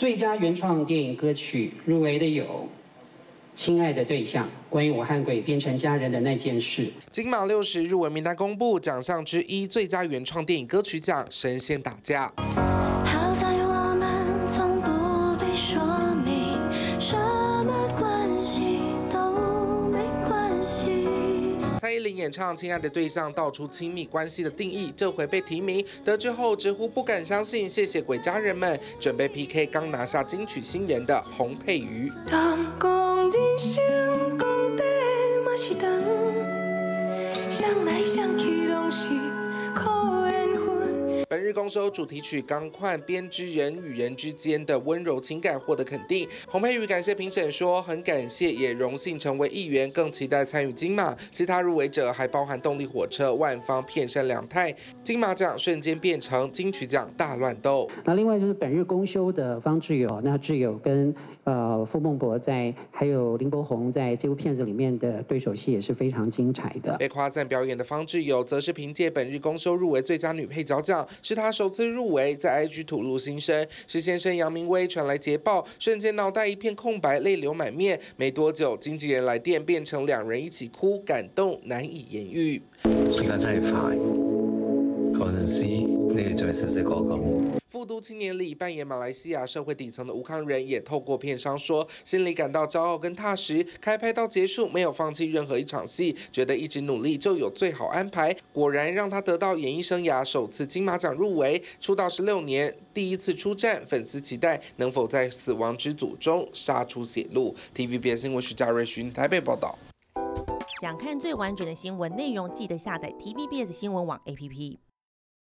最佳原创电影歌曲入围的有《亲爱的对象》，关于我和鬼变成家人的那件事。 金马60入围名单公布，奖项之一最佳原创电影歌曲奖神仙打架。 好在我们从不必说明，什么关系都没关系。 蔡依林演唱《亲爱的对象》，道出亲密关系的定义。这回被提名，得知后直呼不敢相信，谢谢鬼家人们，准备 PK 刚拿下金曲新人的洪佩瑜。 人讲人生讲地嘛是长，想来想去拢是苦缘分。 本日公收主题曲《钢块》编织人与人之间的温柔情感获得肯定。洪佩瑜感谢评审说，很感谢也荣幸成为一员，更期待参与金马。其他入围者还包含动力火车、万方、片山两太。金马奖瞬间变成金曲奖大乱斗。 那另外就是本日公休的方志友，那志友跟傅孟博还有林柏宏在这部片子里面的对手戏也是非常精彩的。 被夸赞表演的方志友，则是凭借本日公休入围最佳女配角奖，是她首次入围，在 IG 吐露心声。是先生杨明威传来捷报，瞬间脑袋一片空白，泪流满面。没多久，经纪人来电，变成两人一起哭，感动难以言喻。 時間真係快，嗰陣時你哋仲係細細個咁。 富都青年里扮演马来西亚社会底层的吴康仁，也透过片商说，心里感到骄傲跟踏实。开拍到结束，没有放弃任何一场戏，觉得一直努力就有最好安排。果然让他得到演艺生涯首次金马奖入围。出道16年，第一次出战，粉丝期待能否在死亡之组中杀出血路。TVBS 新闻徐嘉瑞巡台北报道。 想看最完整的新闻内容，记得下载 TVBS 新闻网 APP。